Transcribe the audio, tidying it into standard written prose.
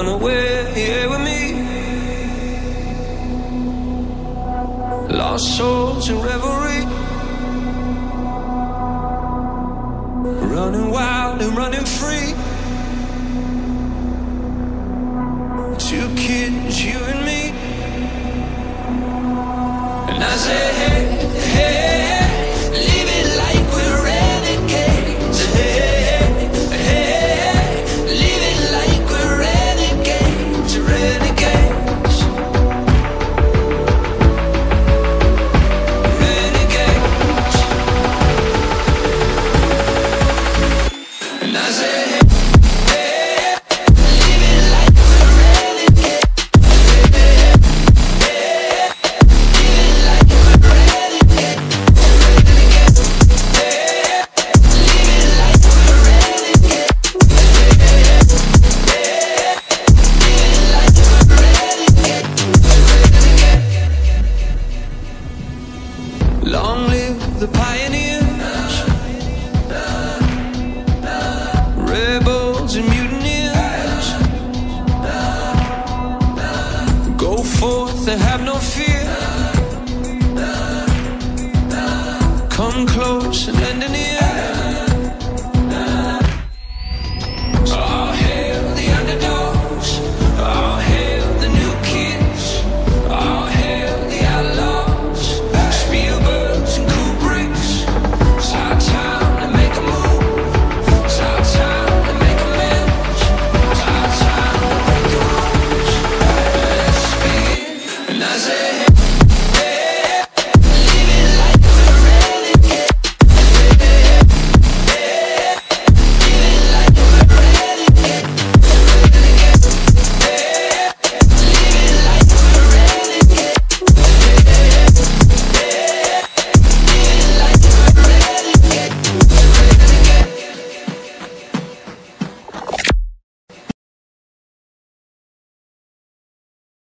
run away, yeah, with me. Lost souls in revelry, running wild and running free. Two kids, you and me. And I say, hey, hey, live it like we're renegades. Hey, hey, live it like we're renegades, renegades. Renegades. And I say, hey, live it like we're renegades. Long live the pioneers, rebels and mutineers. Go forth and have no fear. Come close and lend an ear.